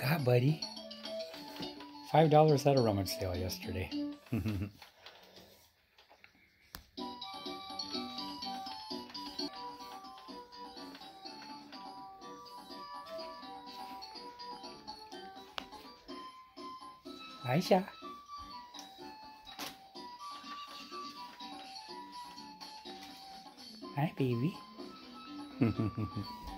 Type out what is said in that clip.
got, buddy? $5 at a rummage sale yesterday. Aisha. Hi, baby.